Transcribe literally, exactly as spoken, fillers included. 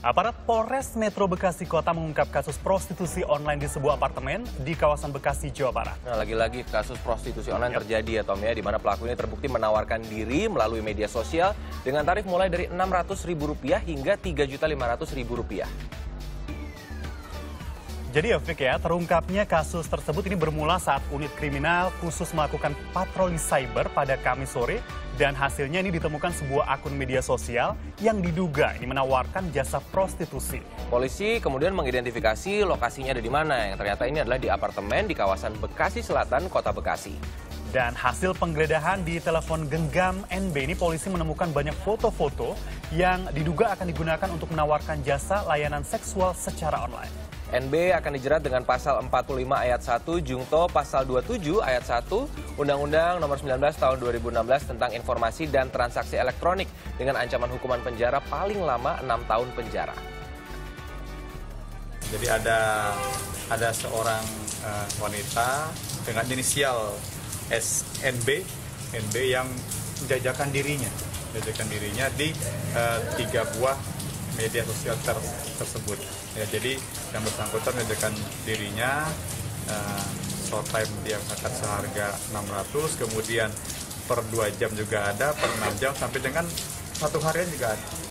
Aparat Polres Metro Bekasi Kota mengungkap kasus prostitusi online di sebuah apartemen di kawasan Bekasi, Jawa Barat. Nah, lagi-lagi kasus prostitusi online yep. terjadi ya, Tom, ya, di mana pelaku ini terbukti menawarkan diri melalui media sosial dengan tarif mulai dari enam ratus ribu rupiah hingga tiga juta lima ratus ribu rupiah. Jadi ya, Fik, ya, terungkapnya kasus tersebut ini bermula saat unit kriminal khusus melakukan patroli cyber pada Kamis sore dan hasilnya ini ditemukan sebuah akun media sosial yang diduga ini menawarkan jasa prostitusi. Polisi kemudian mengidentifikasi lokasinya ada di mana, yang ternyata ini adalah di apartemen di kawasan Bekasi Selatan, Kota Bekasi. Dan hasil penggeledahan di telepon genggam N B ini polisi menemukan banyak foto-foto yang diduga akan digunakan untuk menawarkan jasa layanan seksual secara online. N B akan dijerat dengan pasal empat puluh lima ayat satu Jungto pasal dua puluh tujuh ayat satu Undang-Undang Nomor sembilan belas Tahun dua ribu enam belas tentang informasi dan transaksi elektronik dengan ancaman hukuman penjara paling lama enam tahun penjara. Jadi ada ada seorang uh, wanita dengan inisial S N B N B yang menjajakan dirinya, menjajakan dirinya di uh, tiga buah media sosial ter tersebut. Ya, jadi yang bersangkutan menjajakan dirinya, uh, short time dia katakan seharga enam ratus, kemudian per dua jam juga ada, per enam jam sampai dengan satu harian juga ada.